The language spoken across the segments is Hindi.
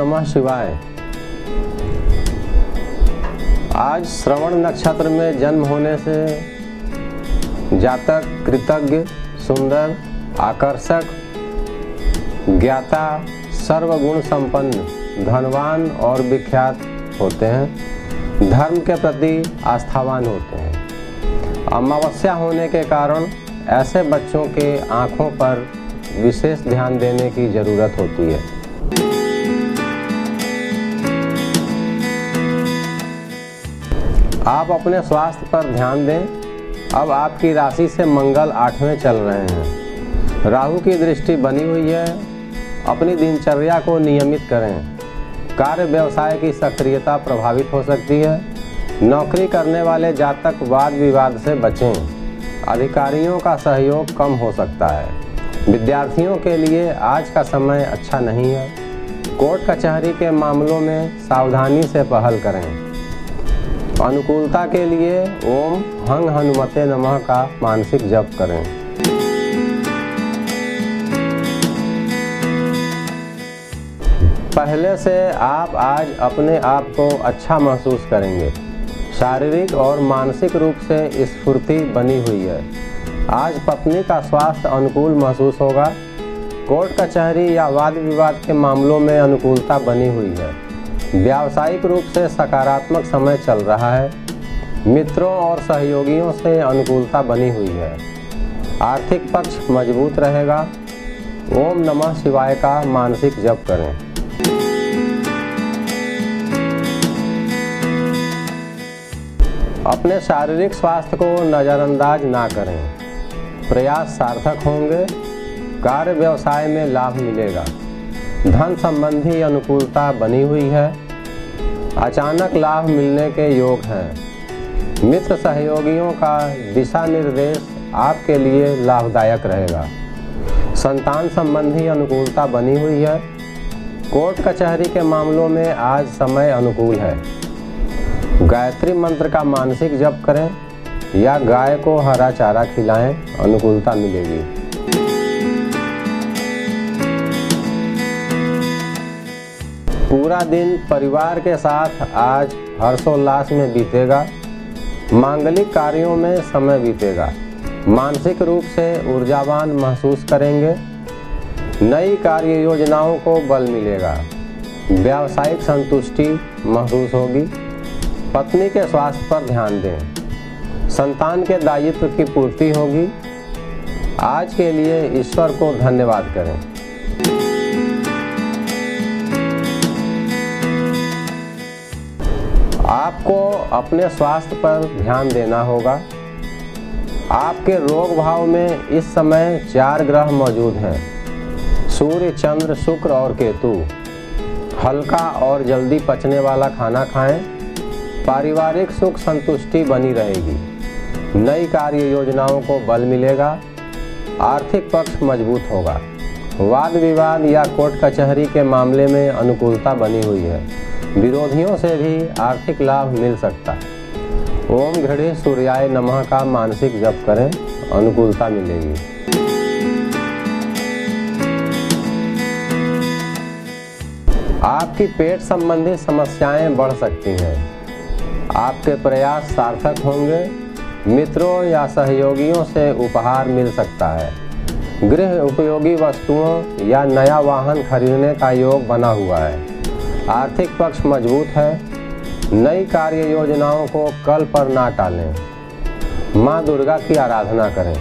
नमः शिवाय। आज श्रवण नक्षत्र में जन्म होने से जातक कृतज्ञ, सुंदर, आकर्षक, ज्ञाता, सर्वगुण संपन्न, धनवान और विख्यात होते हैं। धर्म के प्रति आस्थावान होते हैं। अमावस्या होने के कारण ऐसे बच्चों के आँखों पर विशेष ध्यान देने की ज़रूरत होती है। आप अपने स्वास्थ्य पर ध्यान दें। अब आपकी राशि से मंगल 8वें चल रहे हैं। राहु की दृष्टि बनी हुई है। अपनी दिनचर्या को नियमित करें। कार्य व्यवसाय की सक्रियता प्रभावित हो सकती है। नौकरी करने वाले जातक वाद विवाद से बचें। अधिकारियों का सहयोग कम हो सकता है। विद्यार्थियों के लिए आज का समय अच्छा नहीं है। कोर्ट कचहरी के मामलों में सावधानी से पहल करें। अनुकूलता के लिए ओम हंग हनुमते नमः का मानसिक जप करें। पहले से आप आज अपने आप को अच्छा महसूस करेंगे। शारीरिक और मानसिक रूप से स्फूर्ति बनी हुई है। आज पत्नी का स्वास्थ्य अनुकूल महसूस होगा। कोर्ट कचहरी या वाद विवाद के मामलों में अनुकूलता बनी हुई है। व्यावसायिक रूप से सकारात्मक समय चल रहा है। मित्रों और सहयोगियों से अनुकूलता बनी हुई है। आर्थिक पक्ष मजबूत रहेगा। ओम नमः शिवाय का मानसिक जप करें। अपने शारीरिक स्वास्थ्य को नज़रअंदाज ना करें। प्रयास सार्थक होंगे। कार्य व्यवसाय में लाभ मिलेगा। धन संबंधी अनुकूलता बनी हुई है। अचानक लाभ मिलने के योग हैं। मित्र सहयोगियों का दिशा निर्देश आपके लिए लाभदायक रहेगा। संतान संबंधी अनुकूलता बनी हुई है। कोर्ट कचहरी के मामलों में आज समय अनुकूल है। गायत्री मंत्र का मानसिक जप करें या गाय को हरा चारा खिलाएं, अनुकूलता मिलेगी। पूरा दिन परिवार के साथ आज हर्षोल्लास में बीतेगा। मांगलिक कार्यों में समय बीतेगा। मानसिक रूप से ऊर्जावान महसूस करेंगे। नई कार्य योजनाओं को बल मिलेगा। व्यावसायिक संतुष्टि महसूस होगी। पत्नी के स्वास्थ्य पर ध्यान दें। संतान के दायित्व की पूर्ति होगी। आज के लिए ईश्वर को धन्यवाद करें। आपको अपने स्वास्थ्य पर ध्यान देना होगा। आपके रोग भाव में इस समय 4 ग्रह मौजूद हैं। सूर्य, चंद्र, शुक्र और केतु। हल्का और जल्दी पचने वाला खाना खाएं। पारिवारिक सुख संतुष्टि बनी रहेगी। नई कार्य योजनाओं को बल मिलेगा। आर्थिक पक्ष मजबूत होगा। वाद विवाद या कोर्ट कचहरी के मामले में अनुकूलता बनी हुई है। विरोधियों से भी आर्थिक लाभ मिल सकता है। ओम घृणे सूर्याय नमः का मानसिक जप करें, अनुकूलता मिलेगी। आपकी पेट संबंधी समस्याएं बढ़ सकती हैं। आपके प्रयास सार्थक होंगे। मित्रों या सहयोगियों से उपहार मिल सकता है। गृह उपयोगी वस्तुओं या नया वाहन खरीदने का योग बना हुआ है। आर्थिक पक्ष मजबूत है। नई कार्य योजनाओं को कल पर ना टालें। माँ दुर्गा की आराधना करें।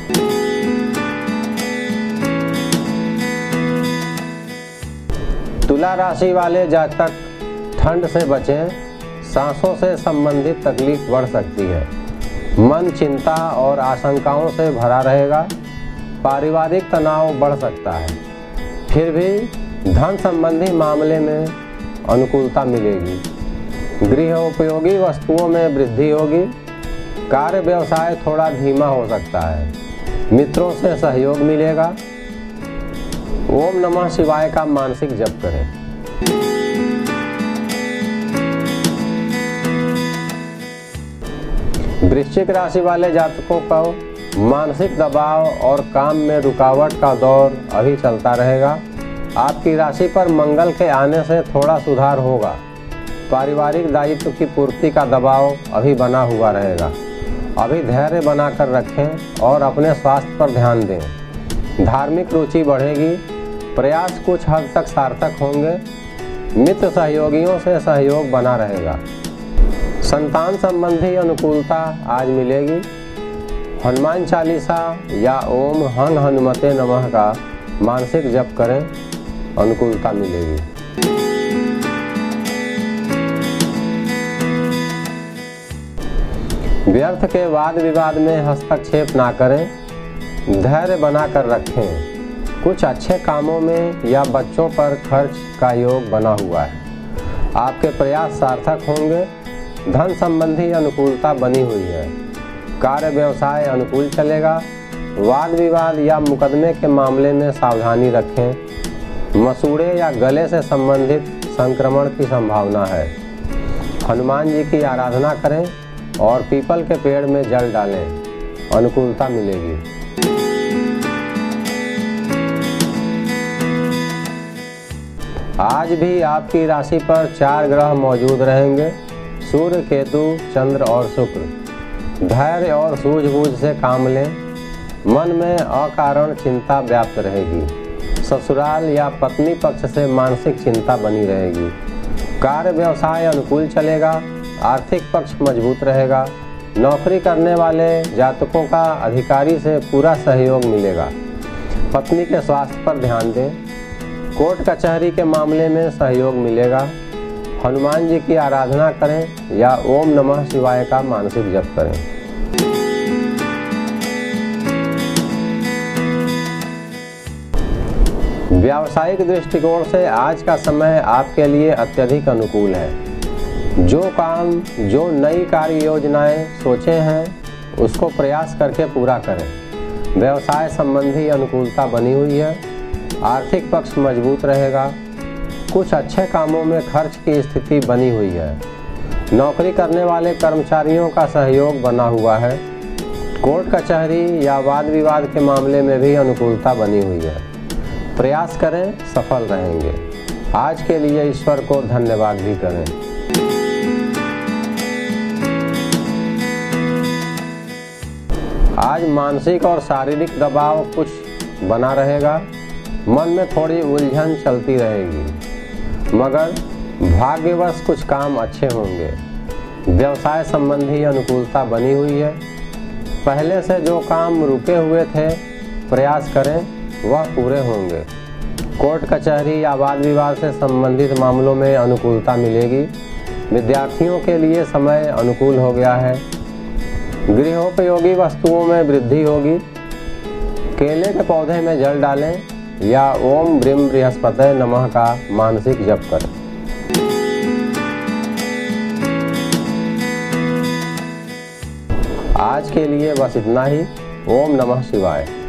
तुला राशि वाले जातक ठंड से बचें। सांसों से संबंधित तकलीफ बढ़ सकती है। मन चिंता और आशंकाओं से भरा रहेगा। पारिवारिक तनाव बढ़ सकता है। फिर भी धन संबंधी मामले में अनुकूलता मिलेगी। गृह उपयोगी वस्तुओं में वृद्धि होगी। कार्य व्यवसाय थोड़ा धीमा हो सकता है। मित्रों से सहयोग मिलेगा। ओम नमः शिवाय का मानसिक जप करें। वृश्चिक राशि वाले जातकों को मानसिक दबाव और काम में रुकावट का दौर अभी चलता रहेगा। आपकी राशि पर मंगल के आने से थोड़ा सुधार होगा। पारिवारिक दायित्व की पूर्ति का दबाव अभी बना हुआ रहेगा। अभी धैर्य बनाकर रखें और अपने स्वास्थ्य पर ध्यान दें। धार्मिक रुचि बढ़ेगी। प्रयास कुछ हद तक सार्थक होंगे। मित्र सहयोगियों से सहयोग बना रहेगा। संतान संबंधी अनुकूलता आज मिलेगी। हनुमान चालीसा या ओम हन हनुमते नमः का मानसिक जप करें, अनुकूलता मिलेगी। व्यर्थ के वाद विवाद में हस्तक्षेप ना करें। धैर्य बनाकर रखें। कुछ अच्छे कामों में या बच्चों पर खर्च का योग बना हुआ है। आपके प्रयास सार्थक होंगे। धन संबंधी अनुकूलता बनी हुई है। कार्य व्यवसाय अनुकूल चलेगा। वाद विवाद या मुकदमे के मामले में सावधानी रखें। मसूड़े या गले से संबंधित संक्रमण की संभावना है। हनुमान जी की आराधना करें और पीपल के पेड़ में जल डालें, अनुकूलता मिलेगी। आज भी आपकी राशि पर 4 ग्रह मौजूद रहेंगे, सूर्य, केतु, चंद्र और शुक्र। धैर्य और सूझबूझ से काम लें। मन में अकारण चिंता व्याप्त रहेगी। ससुराल या पत्नी पक्ष से मानसिक चिंता बनी रहेगी। कार्य व्यवसाय अनुकूल चलेगा। आर्थिक पक्ष मजबूत रहेगा। नौकरी करने वाले जातकों का अधिकारी से पूरा सहयोग मिलेगा। पत्नी के स्वास्थ्य पर ध्यान दें। कोर्ट कचहरी के मामले में सहयोग मिलेगा। हनुमान जी की आराधना करें या ओम नमः शिवाय का मानसिक जप करें। व्यावसायिक दृष्टिकोण से आज का समय आपके लिए अत्यधिक अनुकूल है। जो काम, जो नई कार्य योजनाएं सोचे हैं उसको प्रयास करके पूरा करें। व्यवसाय संबंधी अनुकूलता बनी हुई है। आर्थिक पक्ष मजबूत रहेगा। कुछ अच्छे कामों में खर्च की स्थिति बनी हुई है। नौकरी करने वाले कर्मचारियों का सहयोग बना हुआ है। कोर्ट कचहरी या वाद विवाद के मामले में भी अनुकूलता बनी हुई है। प्रयास करें, सफल रहेंगे। आज के लिए ईश्वर को धन्यवाद भी करें। आज मानसिक और शारीरिक दबाव कुछ बना रहेगा। मन में थोड़ी उलझन चलती रहेगी, मगर भाग्यवश कुछ काम अच्छे होंगे। व्यवसाय संबंधी अनुकूलता बनी हुई है। पहले से जो काम रुके हुए थे, प्रयास करें वह पूरे होंगे। कोर्ट कचहरी या वाद विवाद से संबंधित मामलों में अनुकूलता मिलेगी। विद्यार्थियों के लिए समय अनुकूल हो गया है। गृहोपयोगी वस्तुओं में वृद्धि होगी। केले के पौधे में जल डालें या ओम ब्रीम बृहस्पतये नमः का मानसिक जप करें। आज के लिए बस इतना ही। ओम नमः शिवाय।